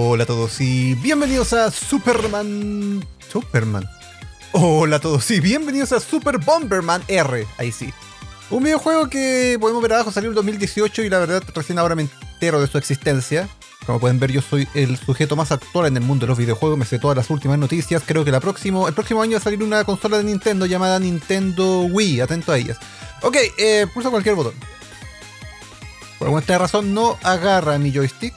Hola a todos y bienvenidos a Superman... Hola a todos y bienvenidos a Super Bomberman R. Ahí sí. Un videojuego que podemos ver abajo, salió en 2018 y la verdad recién ahora me entero de su existencia. Como pueden ver, yo soy el sujeto más actual en el mundo de los videojuegos, me sé todas las últimas noticias. Creo que el próximo año va a salir una consola de Nintendo llamada Nintendo Wii, atento a ellas. Ok, pulsa cualquier botón. Por alguna extraña razón no agarra mi joystick.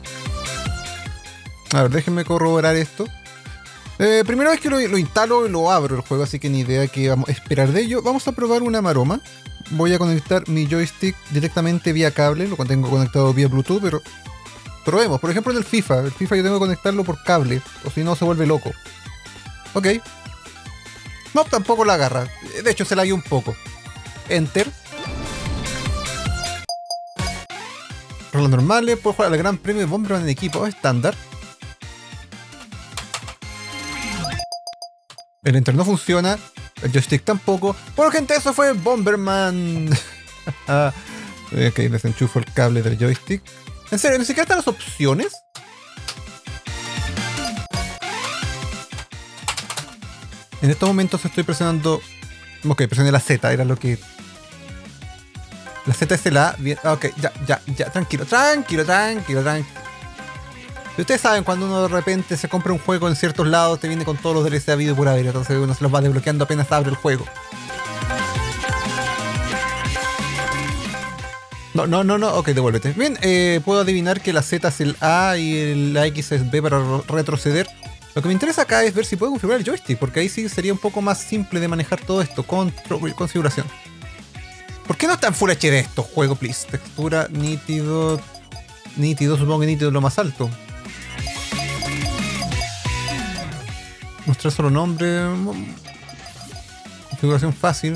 A ver, déjenme corroborar esto. Primera vez que lo instalo y lo abro el juego, así que ni idea que vamos a esperar de ello. Vamos a probar una maroma. Voy a conectar mi joystick directamente vía cable, lo tengo conectado vía Bluetooth, pero probemos. Por ejemplo en el FIFA yo tengo que conectarlo por cable, o si no se vuelve loco. Ok. No, tampoco la agarra. De hecho se la dio un poco. Enter. Rolas normales, puedo jugar al Gran Premio de Bomberman en equipo estándar. El enter no funciona, el joystick tampoco. Bueno, gente, eso fue Bomberman. Ok, desenchufo el cable del joystick. En serio, ni siquiera están las opciones. En estos momentos estoy presionando... Ok, presioné la Z, era lo que... La Z es la A. Bien. Ok, ya, tranquilo. Y ustedes saben, cuando uno de repente se compra un juego en ciertos lados, te viene con todos los DLC habido por haber, entonces uno se los va desbloqueando apenas abre el juego. No, ok, devuélvete. Bien, puedo adivinar que la Z es el A y la X es B para retroceder. Lo que me interesa acá es ver si puedo configurar el joystick, porque ahí sí sería un poco más simple de manejar todo esto. Configuración. ¿Por qué no está en Full HD esto? Juego, please. Textura, nítido, supongo que nítido es lo más alto. Mostrar solo nombre. Configuración fácil.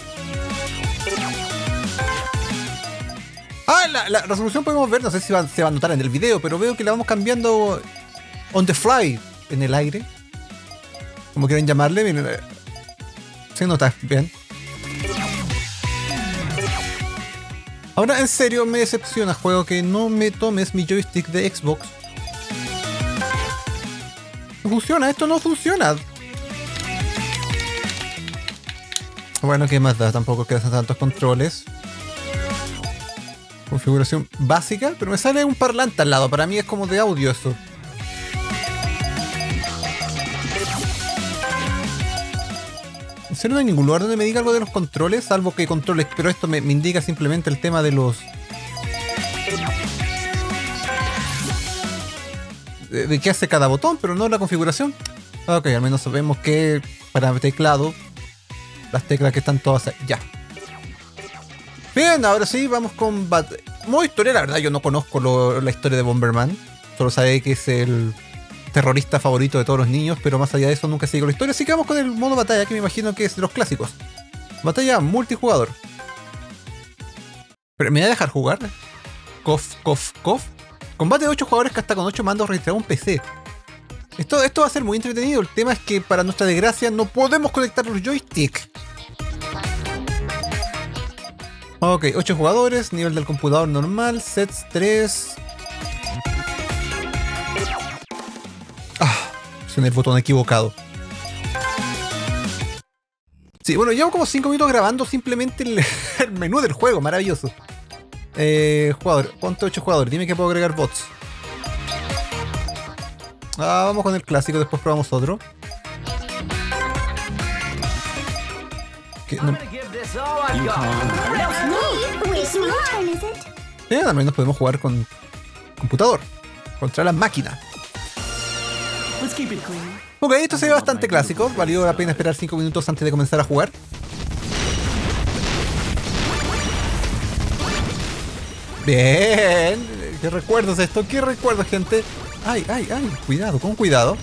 La resolución podemos ver, no sé si se va a notar en el video, pero veo que la vamos cambiando on the fly, en el aire. Como quieran llamarle, miren. Se nota bien. Ahora, en serio, me decepciona, juego, que no me tomes mi joystick de Xbox. No funciona, esto no funciona. Bueno, ¿qué más da? Tampoco quedan tantos controles. Configuración básica, pero me sale un parlante al lado. Para mí es como de audio eso. En serio, no hay ningún lugar donde me diga algo de los controles, salvo que controles, pero esto me indica simplemente el tema de los... de qué hace cada botón, pero no la configuración. Ok, al menos sabemos que para teclado, las teclas que están todas ahí. Ya. Bien, ahora sí, vamos con... modo historia, la verdad yo no conozco la historia de Bomberman. Solo sabe que es el terrorista favorito de todos los niños, pero más allá de eso nunca sigo la historia. Así que vamos con el modo batalla, que me imagino que es de los clásicos. Batalla multijugador. ¿Pero me voy a dejar jugar? Cof. Combate de 8 jugadores que hasta con 8 mandos registrado un PC. Esto va a ser muy entretenido. El tema es que para nuestra desgracia no podemos conectar los joysticks. Ok, 8 jugadores, nivel del computador normal, sets 3. Presioné el botón equivocado. Sí, bueno, llevo como 5 minutos grabando simplemente el menú del juego, maravilloso. Jugador, ponte 8 jugadores, dime que puedo agregar bots. Vamos con el clásico, después probamos otro. No. Al menos podemos jugar con computador contra la máquina. Ok, esto se ve bastante clásico. Valió la pena esperar 5 minutos antes de comenzar a jugar. Bien. ¿Qué recuerdos esto? ¿Qué recuerdos, gente? Ay, cuidado, con cuidado.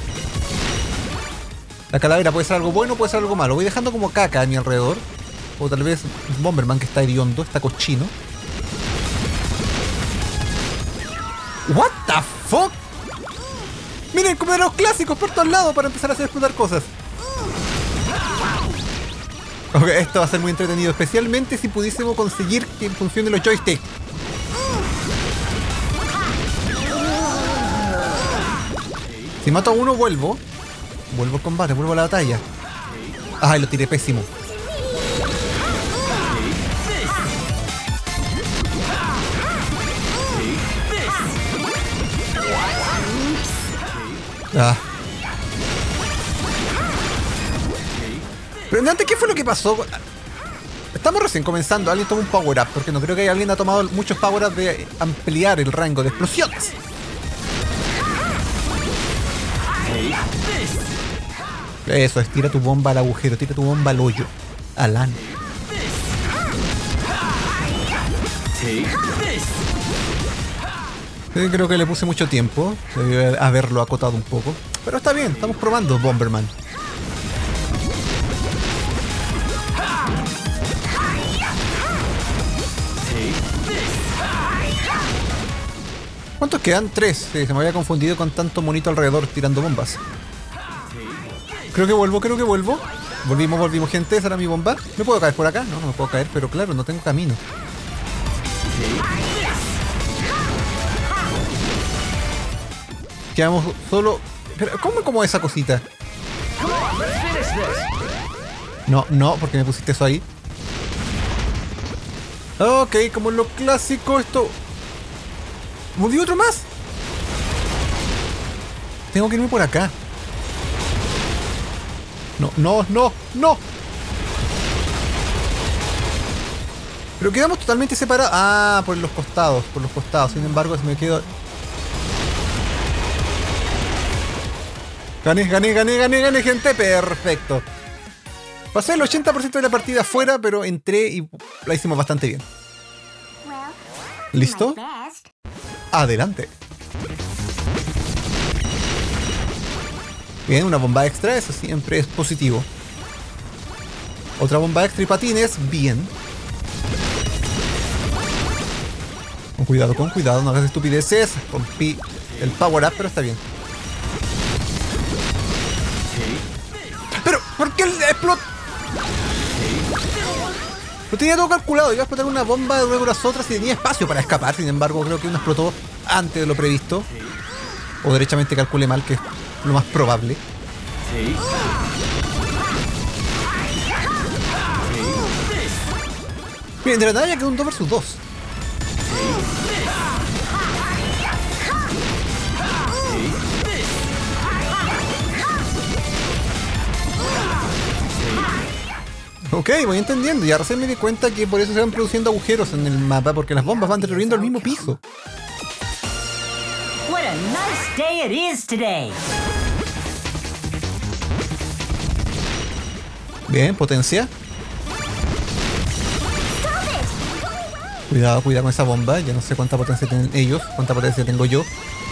La calavera puede ser algo bueno, puede ser algo malo. Voy dejando como caca a mi alrededor. O tal vez Bomberman, que está hediondo, está cochino. What the fuck? Miren, como de los clásicos por todos lados para empezar a hacer explotar cosas. Ok, esto va a ser muy entretenido, especialmente si pudiésemos conseguir que funcione los joysticks. Si mato a uno, vuelvo. Vuelvo al combate, vuelvo a la batalla. Ay, lo tiré pésimo. Ah. Pero antes, ¿qué fue lo que pasó? Estamos recién comenzando. Alguien tomó un power up, porque no creo que alguien ha tomado muchos power ups de ampliar el rango de explosiones. Eso es, tira tu bomba al agujero, tira tu bomba al hoyo. Al ano. Creo que le puse mucho tiempo. Debe haberlo acotado un poco. Pero está bien, estamos probando Bomberman. ¿Cuántos quedan? 3. Sí, se me había confundido con tanto monito alrededor tirando bombas. Creo que vuelvo, creo que vuelvo. Volvimos, gente. Esa era mi bomba. ¿Me puedo caer por acá? No, no me puedo caer, pero claro, no tengo camino. Quedamos solo... Pero, ¿cómo como esa cosita? No, no, porque me pusiste eso ahí. Ok, como en lo clásico, esto... ¿Volvió otro más? Tengo que irme por acá. No, no, no, no. Pero quedamos totalmente separados. Ah, por los costados, por los costados. Sin embargo, si me quedo... Gané, gente. Perfecto. Pasé el 80% de la partida afuera, pero entré y la hicimos bastante bien. ¿Listo? Adelante. Bien, una bomba extra, eso siempre es positivo. Otra bomba extra y patines, bien. Con cuidado, no hagas estupideces. Rompí el power up, pero está bien. Pero, ¿por qué explotó? Lo tenía todo calculado, iba a explotar una bomba, luego las otras y tenía espacio para escapar. Sin embargo, creo que una explotó antes de lo previsto. O derechamente calculé mal, que es lo más probable. Bien, de la nada ya quedó un 2 vs 2. Ok, voy entendiendo. Ya recién me di cuenta que por eso se van produciendo agujeros en el mapa, porque las bombas van destruyendo el mismo piso. What a nice day it is today. Bien, potencia. Cuidado, cuidado con esa bomba. Ya no sé cuánta potencia tienen ellos, cuánta potencia tengo yo.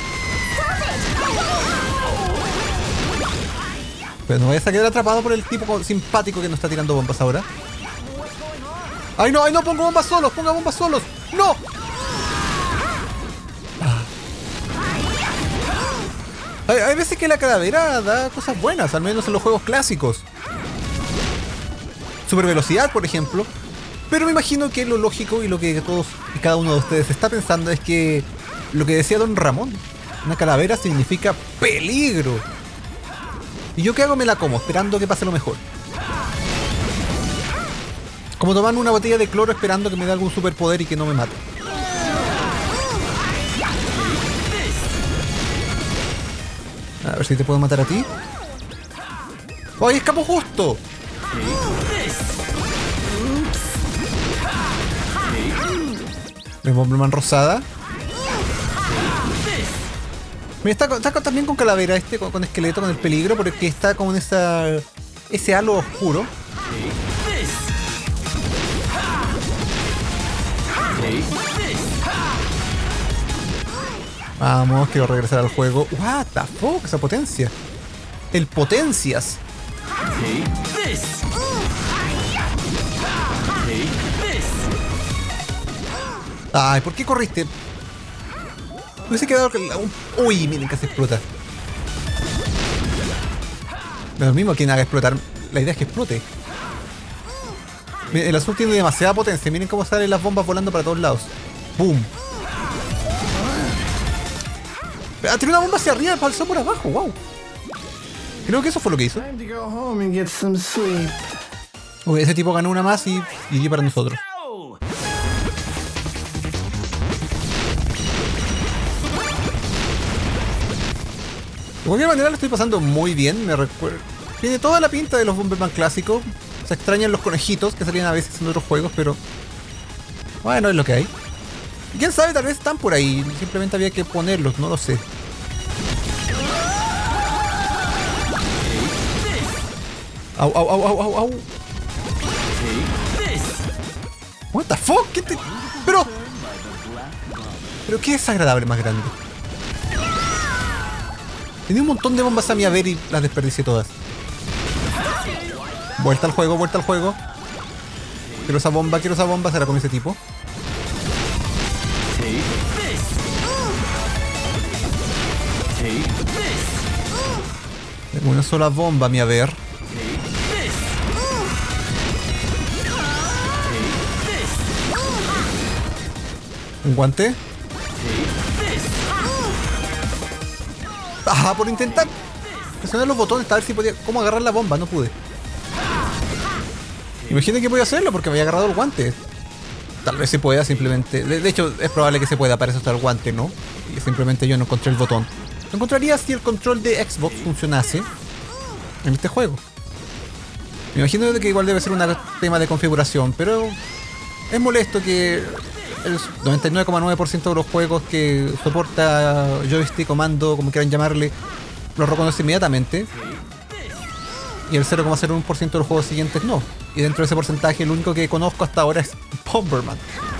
Pero no vayas a quedar atrapado por el tipo simpático que nos está tirando bombas ahora. ¡Ay no, ay no! ¡Pongo bombas solos! ¡Ponga bombas solos! ¡No! Hay veces que la calavera da cosas buenas, al menos en los juegos clásicos. Super velocidad, por ejemplo. Pero me imagino que lo lógico y lo que todos y cada uno de ustedes está pensando es que lo que decía Don Ramón, una calavera significa peligro. ¿Y yo qué hago? Me la como, esperando que pase lo mejor. Como tomando una botella de cloro esperando que me dé algún superpoder y que no me mate. A ver si te puedo matar a ti. ¡Ay, escapo justo! Bomberman rosada. Mira, está también con calavera con esqueleto, con el peligro, porque está con ese halo oscuro. Vamos, quiero regresar al juego. What the fuck, esa potencia. El potencias. Ay, ¿por qué corriste? Me hubiese quedado... Uy, miren que se explota. No es lo mismo quien haga explotar. La idea es que explote. El azul tiene demasiada potencia. Miren cómo salen las bombas volando para todos lados. ¡Boom! Ah, tiró una bomba hacia arriba y pasó por abajo, wow. Creo que eso fue lo que hizo. Time to go home and get some sleep. Ok, ese tipo ganó una más y GG para nosotros. Go! De cualquier manera lo estoy pasando muy bien. Me recuerdo. Tiene toda la pinta de los Bomberman clásicos. Se extrañan los conejitos que salían a veces en otros juegos, pero bueno, es lo que hay. Y quién sabe, tal vez están por ahí. Simplemente había que ponerlos, no lo sé. Au, au, au, au, au, au. What the fuck? ¿Qué te... Pero qué desagradable más grande. Tenía un montón de bombas a mi haber y las desperdicié todas. Vuelta al juego, vuelta al juego. Quiero esa bomba, será con ese tipo. Tengo una sola bomba a mi haber. Un guante. Ajá, por intentar presionar los botones a ver si podía... ¿Cómo agarrar la bomba? No pude. Imaginen que podía hacerlo porque me había agarrado el guante. Tal vez se pueda simplemente... De hecho, es probable que se pueda, para eso está el guante, ¿no? Y simplemente yo no encontré el botón. Lo encontraría si el control de Xbox funcionase en este juego. Me imagino que igual debe ser un tema de configuración, pero es molesto que el 99,9% de los juegos que soporta joystick o mando, como quieran llamarle, los reconoce inmediatamente. Y el 0,01% de los juegos siguientes no. Y dentro de ese porcentaje el único que conozco hasta ahora es Bomberman.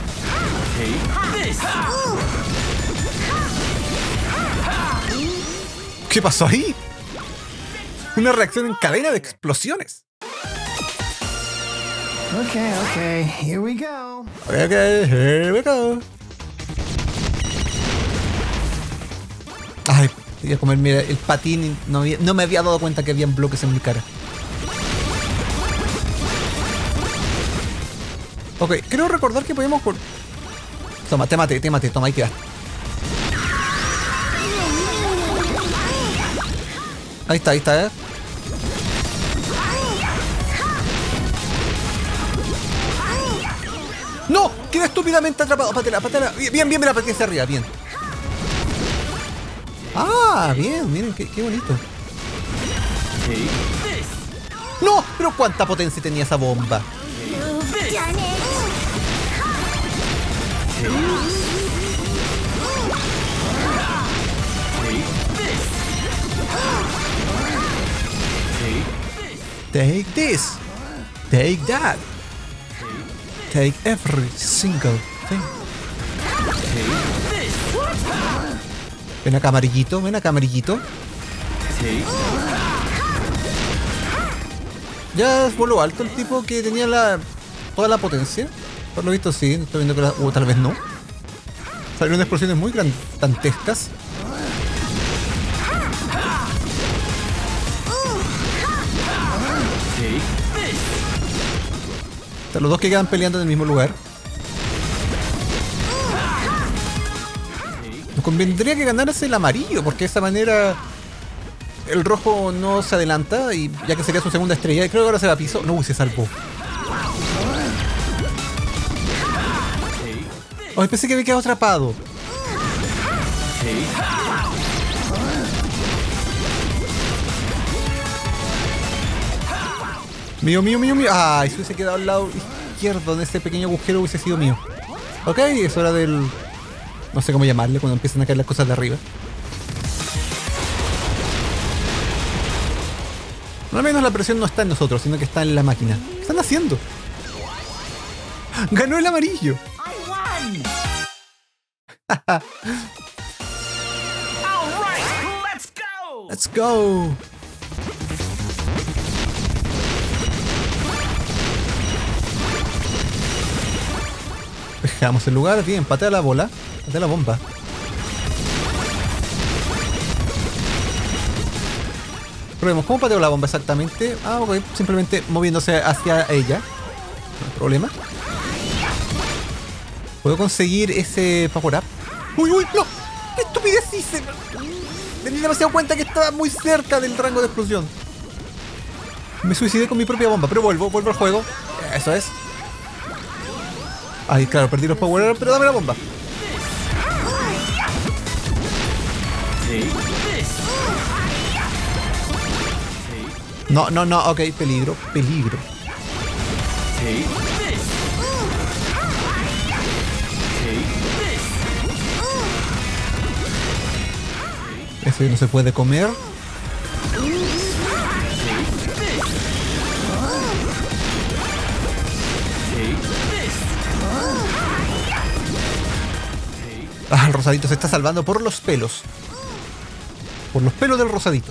¿Qué pasó ahí? Una reacción en cadena de explosiones. Okay, here we go. Ok, here we go. Ay, quería comerme el patín y no me había dado cuenta que habían bloques en mi cara. Ok, creo recordar que podemos... Toma, te maté, toma, ahí queda. Ahí está, ¡No! Quedé estúpidamente atrapado. Patela. Bien, la pateé hacia arriba, bien. Ah, bien, miren, qué bonito. ¡No! Pero cuánta potencia tenía esa bomba. Take this. Take that. Take every single thing. Ven acá, amarillito. Ya voló alto el tipo que tenía toda la potencia. Por lo visto sí, estoy viendo que tal vez no. Salieron explosiones muy dantescas. Los dos que quedan peleando en el mismo lugar. Nos convendría que ganarse el amarillo, porque de esa manera el rojo no se adelanta, y ya que sería su segunda estrella. Y creo que ahora se va a piso. No, se salvó. Oh, pensé que había quedado atrapado. Mío. Ay, si hubiese quedado al lado izquierdo de ese pequeño agujero hubiese sido mío. Ok, es hora del... No sé cómo llamarle cuando empiezan a caer las cosas de arriba. No, al menos la presión no está en nosotros, sino que está en la máquina. ¿Qué están haciendo? ¡Ganó el amarillo! I won! All right, let's go! ¡Let's go! Dejamos el lugar, bien, patea la bola, patea la bomba. Probemos, ¿cómo pateo la bomba exactamente? Ah, ok, simplemente moviéndose hacia ella. No hay problema. ¿Puedo conseguir ese power up? ¡Uy, no! ¡Qué estupidez hice! Me di demasiado cuenta que estaba muy cerca del rango de explosión. Me suicidé con mi propia bomba, pero vuelvo al juego. Eso es. Ay, claro, perdí los power, pero dame la bomba. No, no, no, ok, peligro, peligro. Eso no se puede comer. Ah, el rosadito se está salvando por los pelos. Por los pelos del rosadito.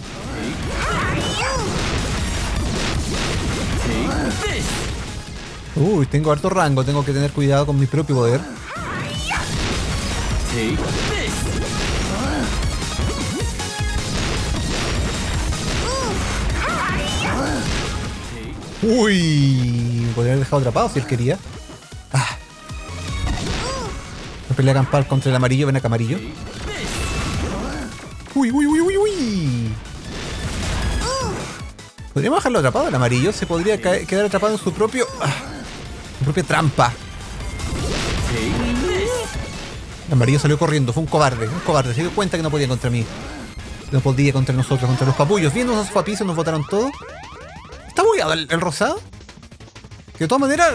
Uy, tengo harto rango, tengo que tener cuidado con mi propio poder. Uy, me podría haber dejado atrapado si él quería. Ah. La pelea campal contra el amarillo, ven acá amarillo. Uy, uy, uy, uy, uy. Podríamos dejarlo atrapado el amarillo, se podría quedar atrapado en su propio... su propia trampa. El amarillo salió corriendo, fue un cobarde, se dio cuenta que no podía contra mí. No podía contra nosotros, contra los papullos. Viendo a sus papizos nos botaron todos. ¿Está bugueado el rosado? Que de todas maneras...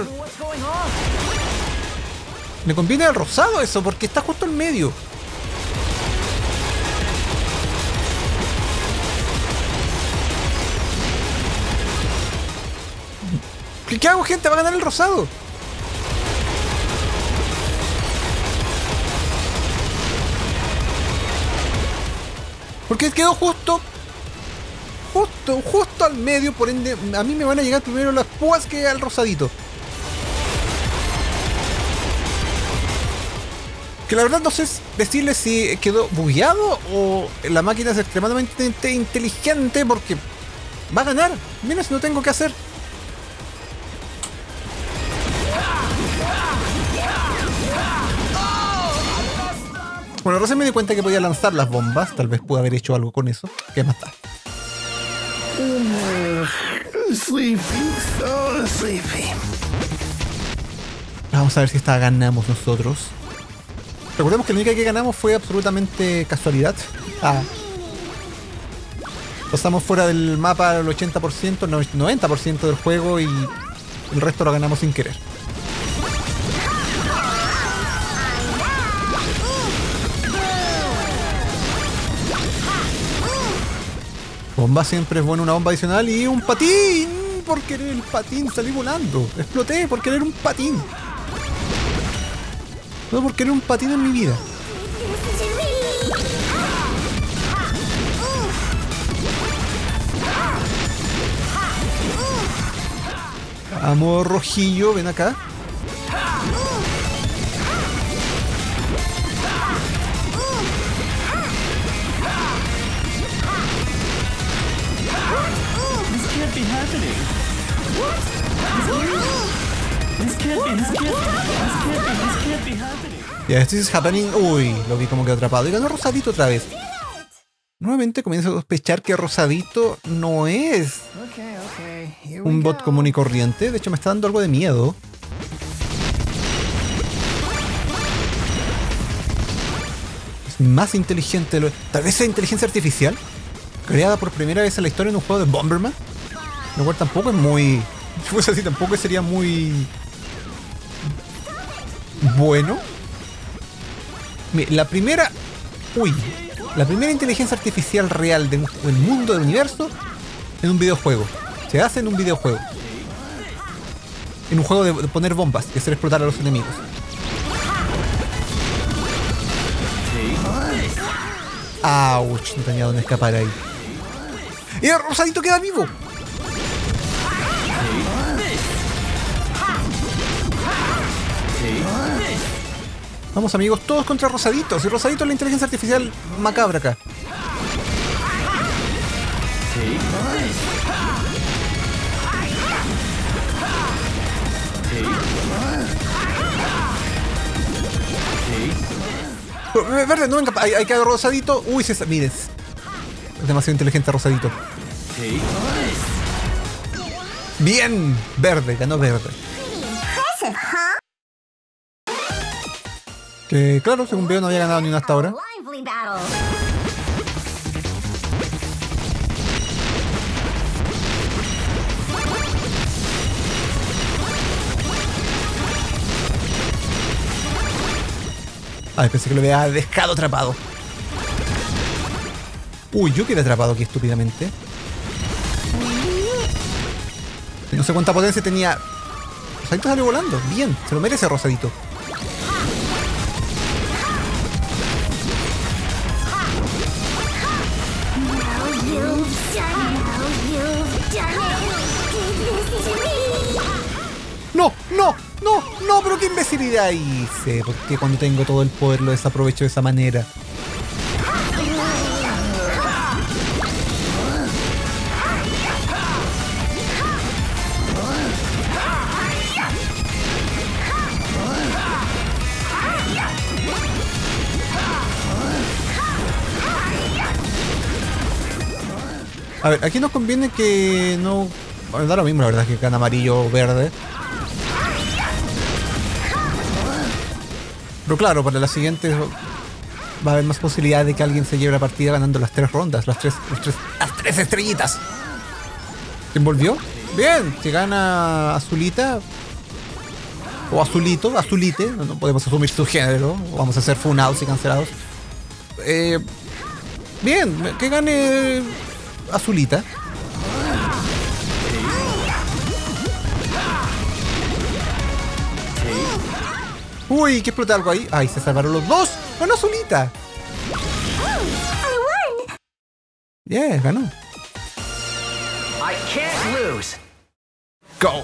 Le conviene al rosado eso, porque está justo en medio. ¿Qué hago, gente? Va a ganar el rosado. Porque quedó justo al medio, por ende a mí me van a llegar primero las púas que al rosadito. Que la verdad no sé decirle si quedó bugueado o la máquina es extremadamente inteligente porque va a ganar. Mira si no tengo que hacer. Bueno, recién me di cuenta que podía lanzar las bombas. Tal vez pude haber hecho algo con eso. ¿Qué más da? Sleepy, so sleepy. Vamos a ver si esta ganamos nosotros. Recordemos que la única que ganamos fue absolutamente casualidad. Pasamos fuera del mapa el 80%, el 90% del juego y el resto lo ganamos sin querer. Bomba siempre es bueno, una bomba adicional y un patín. Por querer el patín salí volando. Exploté por querer un patín. No por querer un patín en mi vida. Vamos, rojillo, ven acá. Ya, esto es happening. Uy, lo vi como que atrapado. Y ganó rosadito otra vez. Nuevamente comienzo a sospechar que rosadito no es un bot común y corriente. De hecho, me está dando algo de miedo. Es más inteligente. Tal vez sea inteligencia artificial. Creada por primera vez en la historia en un juego de Bomberman. Lo cual tampoco es muy... Si fuese así, tampoco sería muy... bueno. La primera... La primera inteligencia artificial real del mundo del universo en un videojuego. Se hace en un videojuego. En un juego de poner bombas y hacer explotar a los enemigos. ¡Auch! No tenía dónde escapar ahí. ¡Y el rosadito queda vivo! Vamos, amigos, todos contra Rosadito. Si Rosadito es la inteligencia artificial macabra acá. Verde, no venga. Hay que hacer rosadito. Uy, miren. Es demasiado inteligente rosadito. Bien. Verde, ganó verde. Que claro, según veo no había ganado ni una hasta ahora. Ay, pensé que lo había dejado atrapado. Uy, yo quedé atrapado aquí estúpidamente. No sé cuánta potencia tenía. Rosadito salió volando. Bien, se lo merece Rosadito. No, no, no, no, pero qué imbecilidad hice. Porque cuando tengo todo el poder lo desaprovecho de esa manera. A ver, aquí nos conviene que no... Bueno, da lo mismo la verdad que gana amarillo o verde. Pero claro, para la siguiente va a haber más posibilidad de que alguien se lleve la partida ganando las 3 rondas, las tres estrellitas. ¿Quién volvió? Bien, si gana Azulita o Azulito, Azulite, no podemos asumir su género, vamos a ser funados y cancelados. Bien, que gane Azulita. Uy, que explota algo ahí. Ay, se salvaron los dos. ¡Ganó Azulita! Yeah, ganó. I can't lose. Go.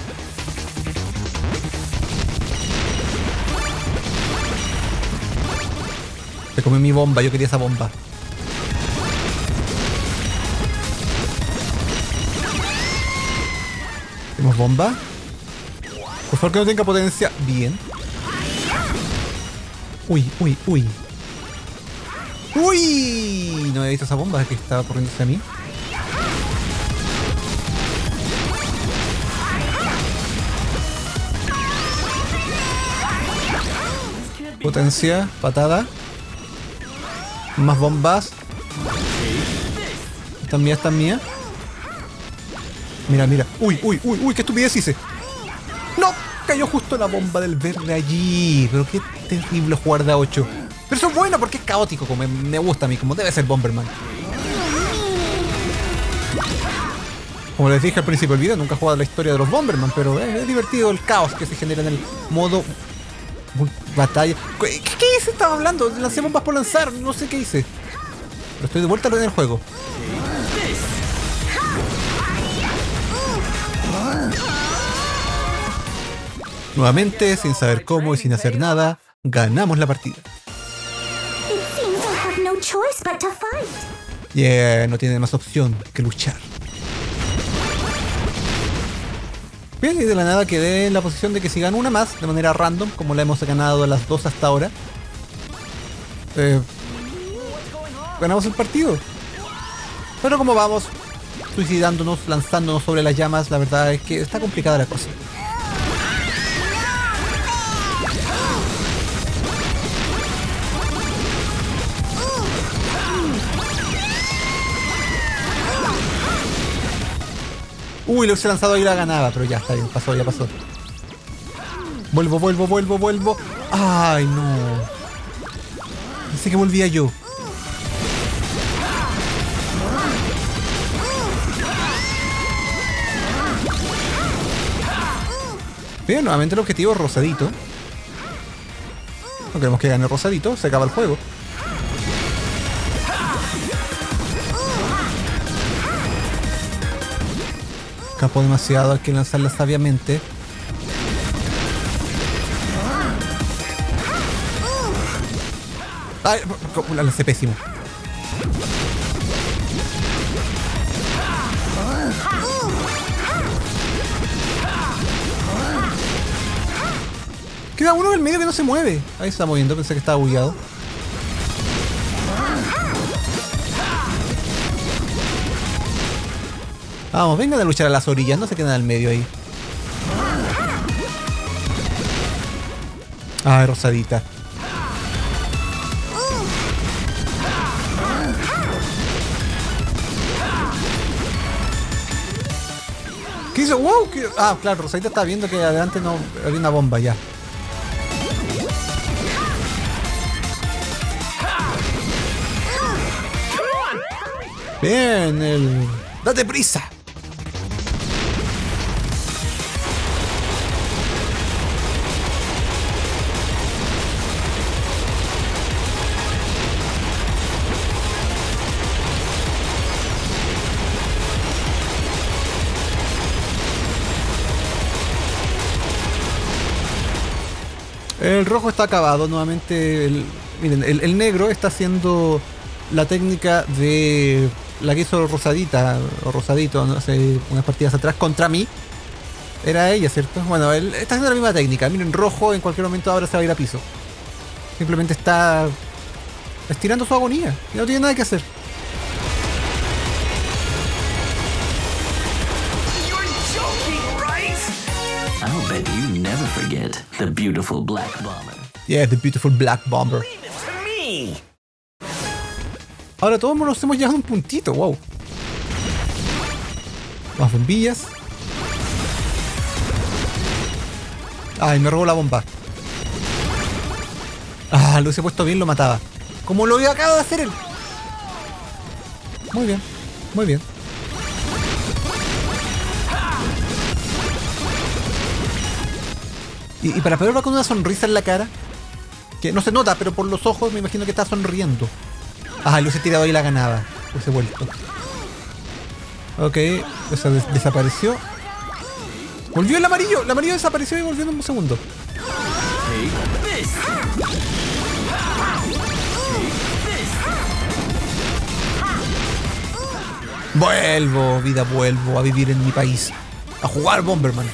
Se comió mi bomba, yo quería esa bomba. ¿Tenemos bomba? Por favor que no tenga potencia. Bien. Uy, uy, uy. ¡Uy! No había visto esa bomba que estaba corriendo hacia mí. Potencia, patada. Más bombas. Esta es mía, esta es mía. Mira, mira. Uy, uy, uy, uy, qué estupidez hice. ¡No! Cayó justo la bomba del verde allí. Pero qué terrible jugar de a 8. Pero eso es bueno porque es caótico, como me gusta a mí, como debe ser Bomberman. Como les dije al principio del video, nunca he jugado la historia de los Bomberman, pero es divertido el caos que se genera en el modo batalla. ¿Qué hice? Estaba hablando, lancé bombas por lanzar, no sé qué hice. Pero estoy de vuelta en el juego. Nuevamente, sin saber cómo y sin hacer nada, ganamos la partida. Yeah, no tiene más opción que luchar. Bien, y de la nada quedé en la posición de que si gano una más, de manera random, como la hemos ganado las dos hasta ahora, ganamos el partido. Pero como vamos suicidándonos, lanzándonos sobre las llamas, la verdad es que está complicada la cosa. Uy, lo hubiese lanzado y la ganaba, pero ya está bien, pasó, ya pasó. Vuelvo, vuelvo, vuelvo, vuelvo. Ay, no. Pensé que volvía yo. Bien, nuevamente el objetivo es rosadito. No queremos que gane rosadito, se acaba el juego. Escapó demasiado, hay que lanzarla sabiamente. Ay, la lancé pésimo. Queda uno en el medio que no se mueve. Ahí se está moviendo, pensé que estaba bugueado. Vamos, vengan a luchar a las orillas, no se quedan al medio ahí. Ay, rosadita. ¿Qué hizo? ¡Wow! Ah, claro, rosadita estaba viendo que adelante no había una bomba ya. Bien, ¡date prisa! El rojo está acabado nuevamente. Miren, el negro está haciendo la técnica de la que hizo rosadita o rosadito, no sé, unas partidas atrás contra mí. Era ella, ¿cierto? Bueno, él está haciendo la misma técnica. Miren, rojo en cualquier momento ahora se va a ir a piso. Simplemente está estirando su agonía y no tiene nada que hacer. I'll bet you never forget the beautiful black bomber. Yeah, the beautiful black bomber. Leave it to me. Ahora todos nos hemos llegado a un puntito, wow. Más bombillas. Ay, me robó la bomba. Ah, lo hubiese puesto bien, lo mataba. Como lo acaba de hacer él. Muy bien, muy bien. Y para peor va con una sonrisa en la cara. Que no se nota, pero por los ojos me imagino que está sonriendo. Ah, lo hubiese tirado ahí y la ganaba. Lo hubiese vuelto. Ok, esa desapareció. Volvió el amarillo. El amarillo desapareció y volvió en un segundo. Vuelvo, vida, vuelvo a vivir en mi país. A jugar Bomberman.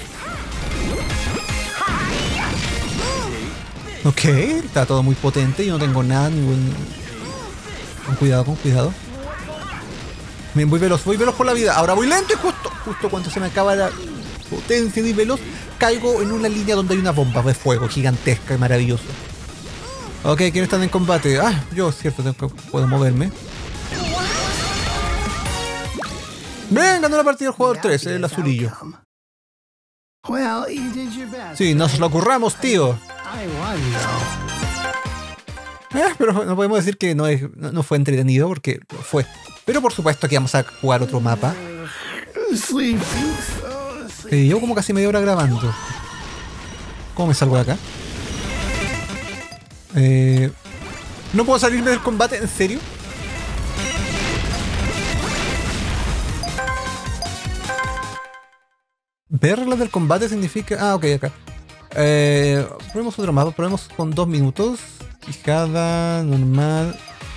Ok, está todo muy potente. Yo no tengo nada, ningún... Con cuidado, con cuidado. Bien, voy veloz por la vida. Ahora voy lento y justo cuando se me acaba la potencia y veloz, caigo en una línea donde hay una bomba de fuego gigantesca y maravillosa. Ok, ¿quiénes están en combate? Ah, yo, cierto, puedo moverme. Bien, ganó la partida del jugador 3, el azulillo. Well, you did your best. Sí, nos lo curramos, tío. I won, though. Pero no podemos decir que no fue entretenido, porque lo fue. Pero por supuesto que vamos a jugar otro mapa. Sleepy. So sleepy. Llevo como casi media hora grabando. ¿Cómo me salgo de acá? ¿No puedo salirme del combate? ¿En serio? Ver reglas del combate significa... Ah, ok, acá. Probemos otro mapa. Probemos con 2 minutos. Fijada, normal.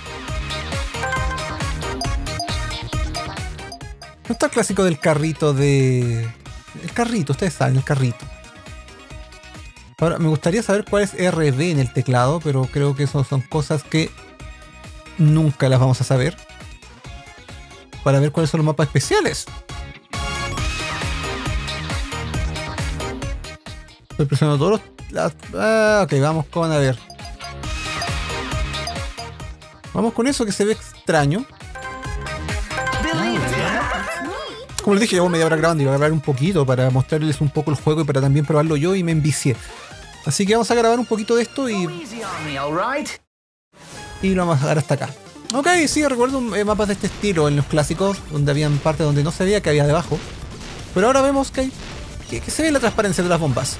No está el clásico del carrito de... El carrito, ustedes saben, el carrito. Ahora, me gustaría saber cuál es RB en el teclado, pero creo que eso son cosas que nunca las vamos a saber. Para ver cuáles son los mapas especiales. Estoy presionando todos los... ok, vamos con, a ver. Vamos con eso que se ve extraño. Como les dije, llevo media hora grabando y voy a grabar un poquito para mostrarles un poco el juego y para también probarlo yo, y me envicié. Así que vamos a grabar un poquito de esto y lo vamos a dejar hasta acá. Ok, sí, recuerdo mapas de este estilo en los clásicos, donde habían partes donde no se veía que había debajo. Pero ahora vemos que se ve la transparencia de las bombas.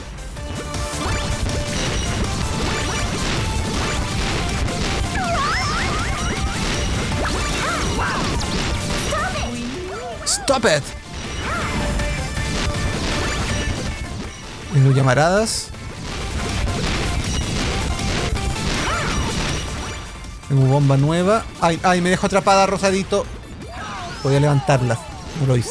Stop it. Tengo llamaradas. Tengo bomba nueva. Ay, me dejo atrapada, rosadito. Podía levantarlas. No lo hice.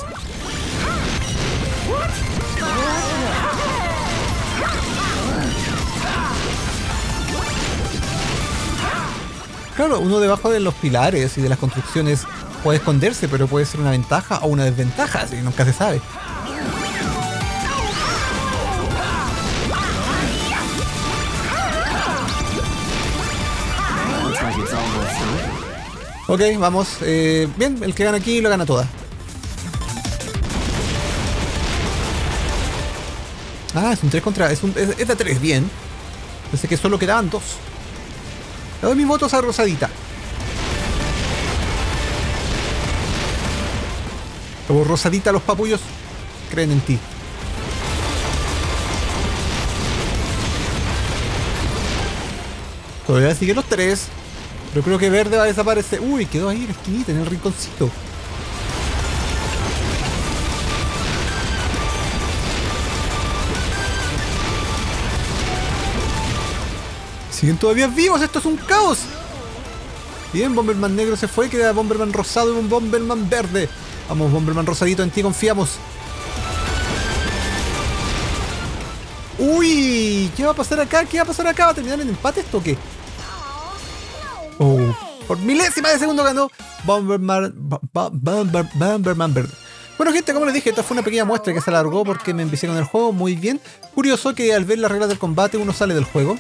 Claro, uno debajo de los pilares y de las construcciones puede esconderse, pero puede ser una ventaja o una desventaja, así que nunca se sabe. Ok, vamos. Bien, el que gana aquí lo gana toda. Ah, es un 3 contra... Es de 3, bien. Pensé que solo quedaban 2. Le doy mis votos a Rosadita. Como Rosadita, los papullos creen en ti. Todavía siguen los 3. Pero creo que verde va a desaparecer. Uy, quedó ahí en la esquinita, en el rinconcito. Siguen todavía vivos, esto es un caos. Bien, Bomberman negro se fue, queda Bomberman rosado y un Bomberman verde. Vamos, Bomberman rosadito, en ti confiamos. Uy, ¿qué va a pasar acá? ¿Qué va a pasar acá? ¿Va a terminar en empate esto o qué? Oh, por milésima de segundo ganó Bomberman verde. Bueno, gente, como les dije, esta fue una pequeña muestra que se alargó porque me empecé con el juego muy bien. Curioso que al ver las reglas del combate uno sale del juego.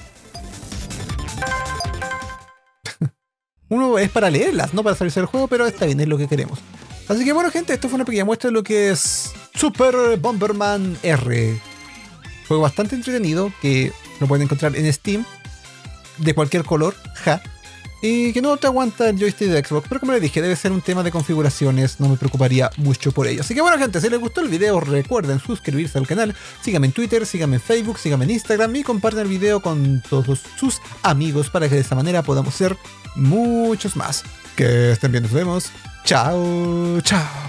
Uno es para leerlas, no para salirse del juego, pero está bien, es lo que queremos. Así que bueno, gente, esto fue una pequeña muestra de lo que es Super Bomberman R. Juego bastante entretenido, que lo pueden encontrar en Steam, de cualquier color, ja. Y que no te aguanta el joystick de Xbox, pero como les dije, debe ser un tema de configuraciones, no me preocuparía mucho por ello. Así que bueno, gente, si les gustó el video, recuerden suscribirse al canal, síganme en Twitter, síganme en Facebook, síganme en Instagram y compartan el video con todos sus amigos para que de esta manera podamos ser muchos más. Que estén bien, nos vemos. Chao, chao.